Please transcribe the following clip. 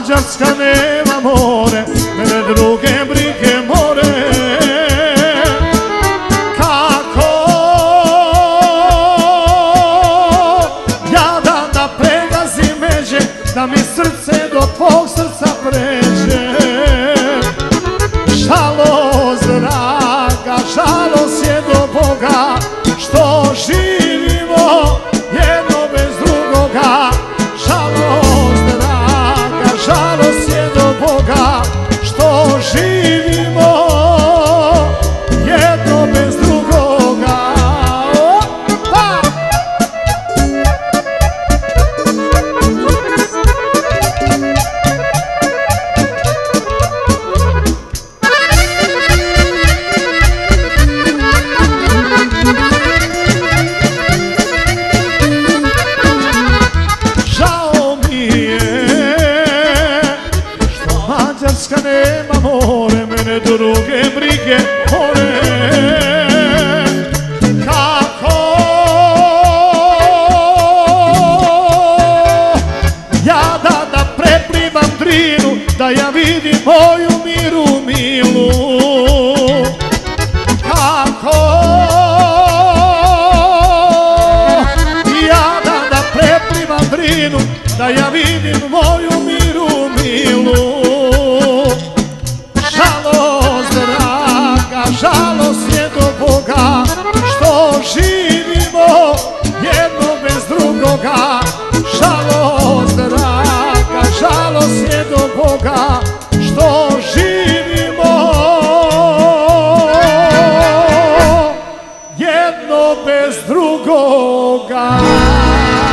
Mađarska nema more, mene druge brige more. Kako ja da pregazim međe, da mi srce do tvog srca pređe. Žalost draga, žalost je do Boga, što živimo jedno bez drugoga. Žalost draga, žalost je do Boga, što živimo jedno bez drugoga. Opa! Mađarska nema more, mene druge brige more. Kako ja da preplivam Drinu, da ja vidim moju miru milu. Kako ja da preplivam Drinu, da ja vidim moju miru milu. Žalost draga, žalost je do Boga, što živimo jedno bez drugoga. Žalost draga, žalost je do Boga, što živimo jedno bez drugoga.